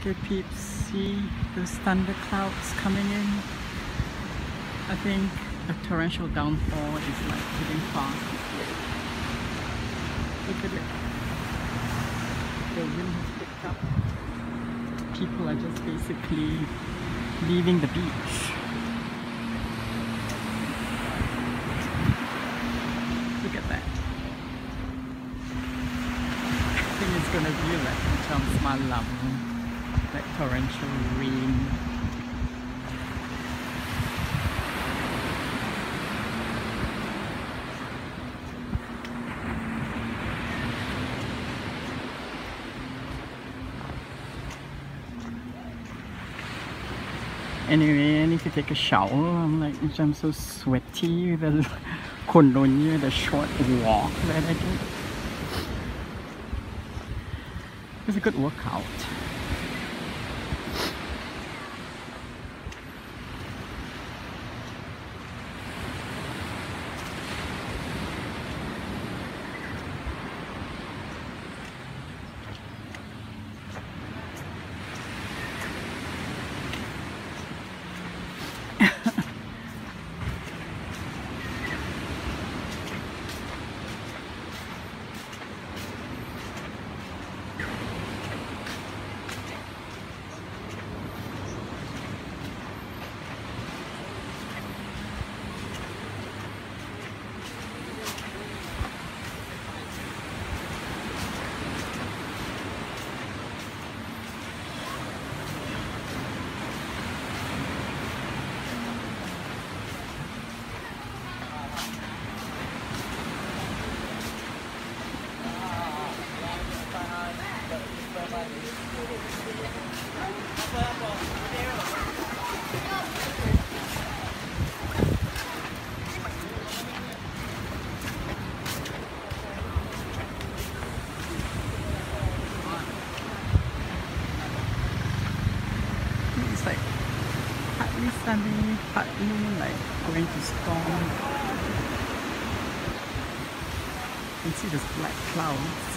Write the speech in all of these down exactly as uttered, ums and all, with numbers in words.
Okay, peeps, see those thunder clouds coming in? I think a torrential downpour is like hitting fast. Look at it. The wind has picked up. People are just basically leaving the beach. Look at that. I think it's gonna be like macam semalam, like torrential rain. Anyway, I need to take a shower. I'm like, I'm so sweaty with the Kononia, the short walk that I did. It was a good workout. It's like partly sunny, partly like going to storm. You can see those black clouds.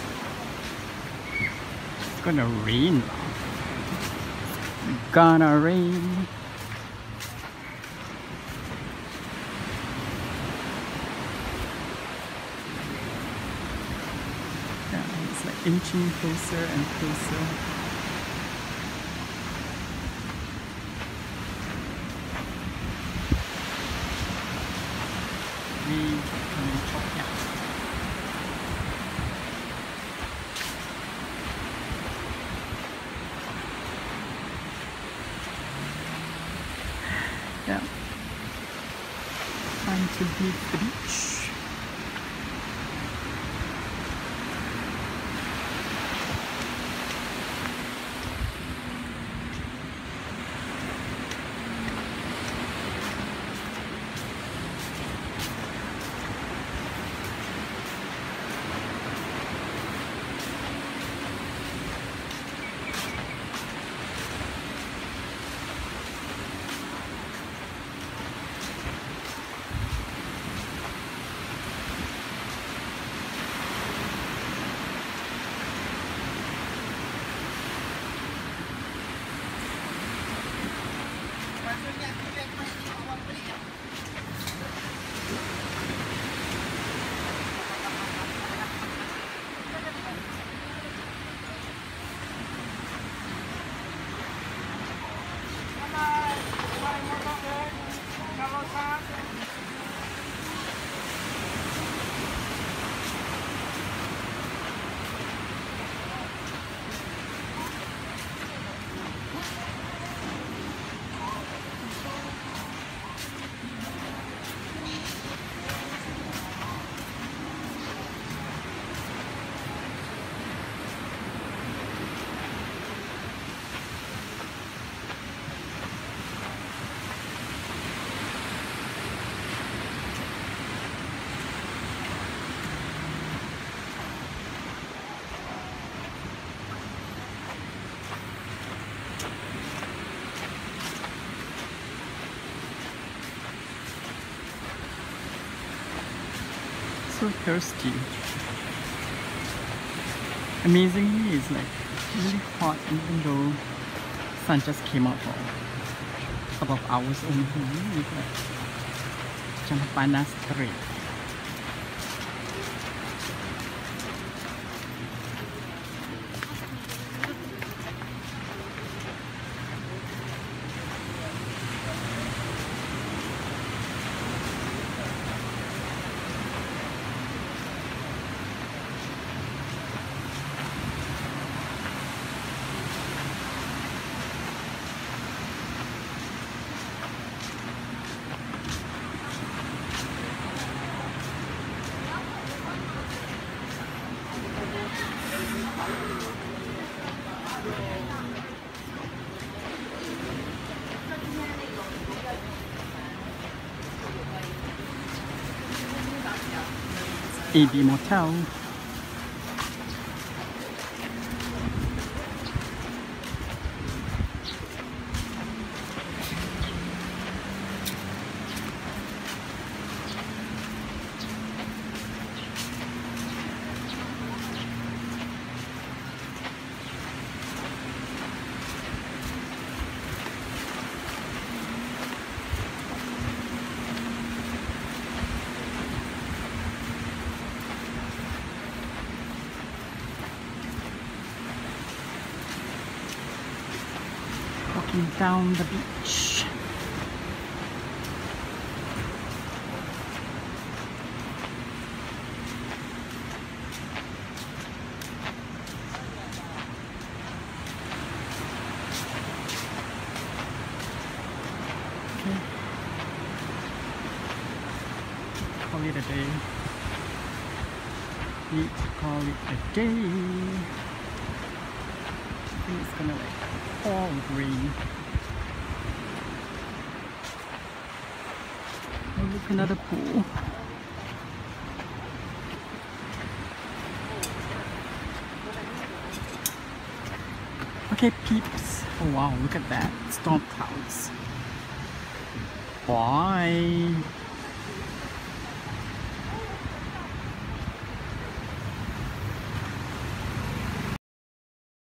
It's gonna rain now. It's gonna rain. Yeah, it's like inching closer and closer. Yeah. Time to leave the beach. So thirsty. Amazingly, it's like really hot even though sun just came out for a couple of hours only. Look at Champana Street. A B Motel. Walking down the beach. Okay. Call it a day. Need to call it a day. I think it's gonna like all green. Oh, look, another pool. Okay, peeps. Oh wow, look at that. Storm clouds. Bye.